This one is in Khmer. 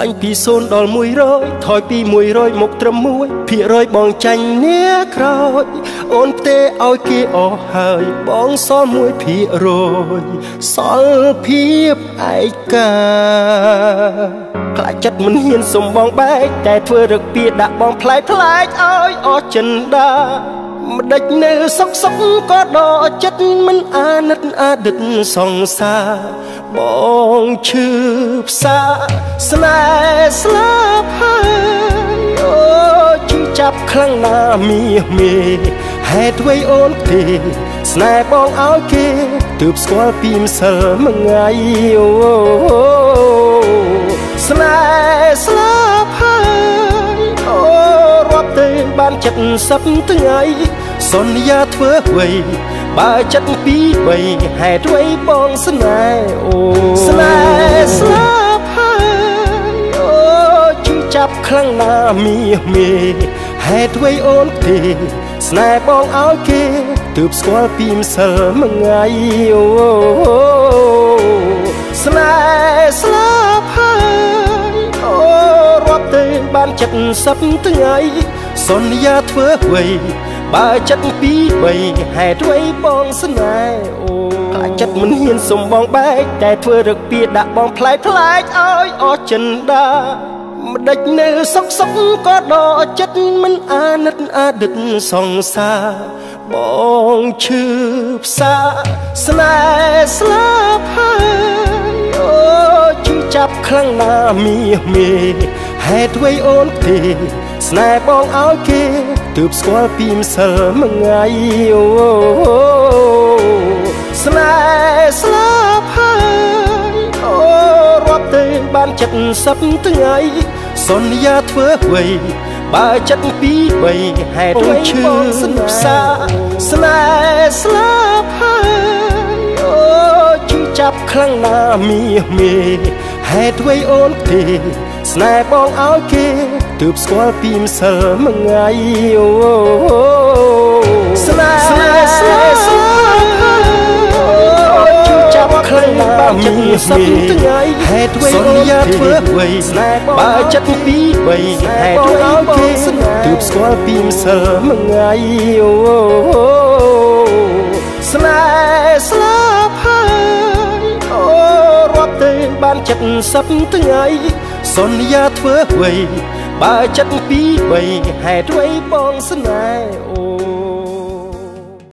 លាញ់ពី0ដល់100ថយពី100មកត្រឹម1ភាគរយបងចាញ់អ្នកក្រោយអូនផ្ទេឲ្យគេអស់ហើយបងសល់1%សល់ភាពឯកាខ្លាចចិត្តមិនហ៊ានសុំបងបែកតែធ្វើរឹកពីដាក់បងផ្លែកឲ្យអស់ចិនដាម្ដេចនៅសុកក៏ដកចិត្តមិនអាណិតអតីតសង្សារបងឈឺផ្សាស្នេហ៍ស្លាប់ហើយអូជឿចាប់ខ្លាំងណាស់មេហេតុអ្វីអូនទេស្នេហ៍បងឲ្យគេទើបស្គាល់ពីម្សិលមួយថ្ងៃអូស្នេហ៍ស្លាប់ហើយអូរាប់ទៅបាន70ថ្ងៃសន្យាធ្វើអ្វីបើចិត្តពី3ហេតុអ្វីបងស្នេហ៍អូស្នេហ៍ស្លាប់ហើយអូជឿចាប់ខ្លាំងណាស់មេហេតុអ្វីអូនទេស្នេហ៍បងឲ្យគេទើបស្គាល់ពីម្សិលមួយថ្ងៃអូស្នេហ៍ស្លាប់ហើយអូរាប់ទៅបាន70ថ្ងៃសន្យាធ្វើអ្វីបើចិត្តពី3ហេតុអ្វីបងស្នេហ៍អូខ្លាចចិត្តមិនហ៊ានសុំបងបែកតែធ្វើរឹកពីដាក់បងផ្លែកឲ្យអស់ចិនដាម្ដេចនៅសុកក៏ដកចិត្តមិនអាណិតអតីតសង្សារបងឈឺផ្សាស្នេហ៍ស្លាប់ហើយអូជឿចាប់ខ្លាំងណាស់មេហេតុអ្វីអូនទេស្នេហ៍បងឲ្យគេទើបស្គាល់ពីម្សិលមួយថ្ងៃអូស្នេហ៍ស្លាប់ហើយអូរាប់ទៅបាន70ថ្ងៃសន្យាធ្វើអ្វីបើចិត្តពី3ហេតុអ្វីឈឺផ្សាស្នេហ៍ស្លាប់ហើយអូជឿចាប់ខ្លាំងណាស់មេហេតុអ្វីអូនទេស្នេហ៍បងឲ្យគេទើបស្គាល់ពីម្សិលមួយថ្ងៃអូស្នេហ៍ស្លាប់ជឿចាប់ខ្លាំងណាស់70ថ្ងៃហេតុអ្វីសន្យាធ្វើអ្វីស្នេហ៍បើចិត្តពី3ហេតុអ្វីគេទើបស្គាល់ពីម្សិលមួយថ្ងៃអូស្នេហ៍ស្លាប់ហើយអូរាប់ទៅបាន70ថ្ងៃសន្យាធ្វើអ្វីបើចិត្តពី3ហេតុអ្វីបងស្នេហ៍